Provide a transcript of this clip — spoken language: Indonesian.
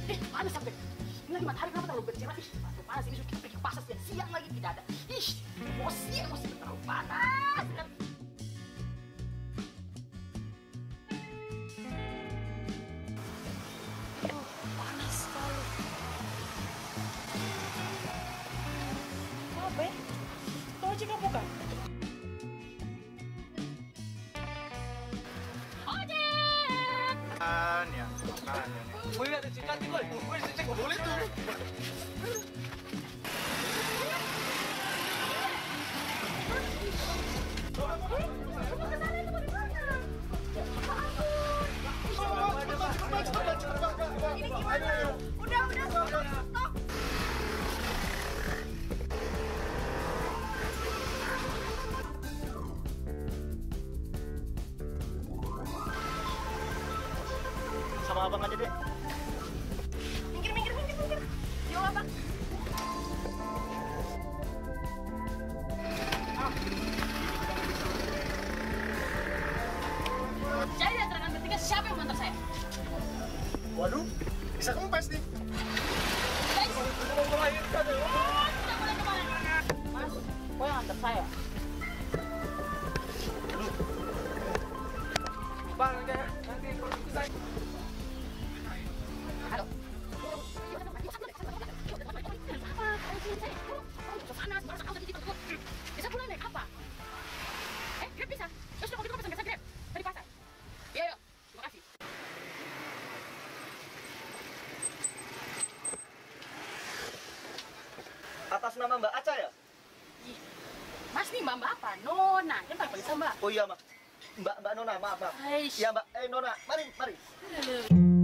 Panas sampai. Ini lagi matahari kenapa terlalu bercerah? Terlalu panas ini sudah pergi ke pasar siang lagi tidak ada. Emosi terlalu panas. Panas sekali. Apa ya? Tahu jika bukan? Ya, makan ya. Wih, ada cikan nih, boy. Wih, cek boleh tuh. Ini gimana? Udah, stop. Sama abang aja deh. Minggir. Yuk, abang. Jadi di antara kalian bertiga siapa yang mengantar saya? Waduh, bisa kempes nih. Guys, tidak boleh kemana. Mas, kau yang antar saya? Bang, nanti kalau itu saya. Halo. Bisa pulang naik apa? Grab bisa. Terus kalau gitu kau pesan biasa Grab dari pasar. Iya, terima kasih. Atas nama Mbak Aca ya? Mas nih mbak apa? Nona, yang paling sama. Oh iya, Mbak. Mbak Nona, maaf. Aish. Ya, Mbak. Nona, mari.